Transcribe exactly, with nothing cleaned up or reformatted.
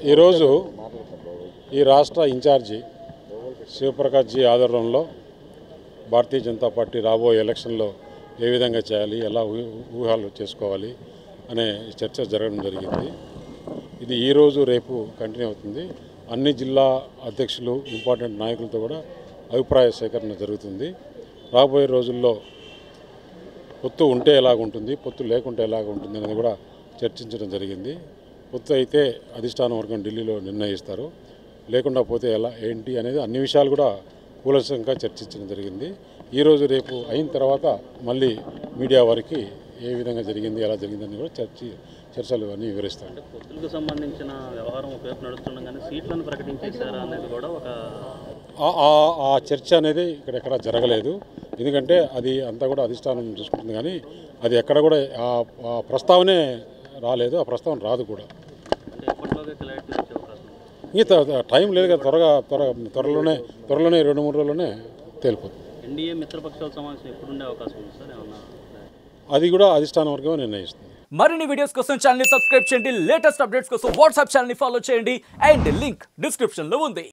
ఈరోజు ఈ రాష్ట్ర ఇన్ఛార్జి శివప్రకాష్ జీ ఆధ్వర్యంలో భారతీయ జనతా పార్టీ రాబోయే ఎలక్షన్లో ఏ విధంగా చేయాలి, ఎలా ఊహాలు చేసుకోవాలి అనే చర్చ జరగడం జరిగింది. ఇది ఈరోజు రేపు కంటిన్యూ అవుతుంది. అన్ని జిల్లా అధ్యక్షులు, ఇంపార్టెంట్ నాయకులతో కూడా అభిప్రాయ సేకరణ జరుగుతుంది. రాబోయే రోజుల్లో పొత్తు ఉంటే ఎలాగుంటుంది, పొత్తు లేకుంటే ఎలాగుంటుంది అనేది కూడా చర్చించడం జరిగింది. పొత్తు అయితే అధిష్టాన వర్గం ఢిల్లీలో నిర్ణయిస్తారు, లేకుండా పోతే ఎలా ఏంటి అనేది అన్ని విషయాలు కూడా కూలంకషంగా చర్చించడం జరిగింది. ఈరోజు రేపు అయిన తర్వాత మళ్ళీ మీడియా వారికి ఏ విధంగా జరిగింది, ఎలా జరిగిందని కూడా చర్చ చర్చలు అన్నీ వివరిస్తాం. పొత్తులకు సంబంధించిన వ్యవహారం ఒకవైపు నడుస్తుండగానే సీట్లను ప్రకటించేశారా అనేది కూడా ఒక ఆ చర్చ అనేది ఇక్కడ ఎక్కడ జరగలేదు. ఎందుకంటే అది అంతా కూడా అధిష్టానం చూసుకుంటుంది, కానీ అది ఎక్కడ కూడా ఆ ప్రస్తావనే రాలేదు, ఆ ప్రస్తావన రాదు కూడా. ఇంకా టైం లేదు కదా, త్వరగా త్వర త్వరలోనే త్వరలోనే రెండు మూడు రోజుల్లోనే తేలిపోతుంది. ఎన్డీఏ మిత్రపక్షాల సమావేశం ఎప్పుడు ఉండే అవకాశం ఉంది సార్? ఏమన్నా అది కూడా అధిష్టానం వర్గమే నిర్ణయిస్తుంది. మరిన్ని వీడియోస్ కోసం ఛానల్ ని సబ్స్క్రైబ్ చేయండి, లేటెస్ట్ అప్డేట్స్ కోసం వాట్సాప్ ఛానల్ ని ఫాలో చేయండి అండ్ లింక్ డిస్క్రిప్షన్ లో ఉంది.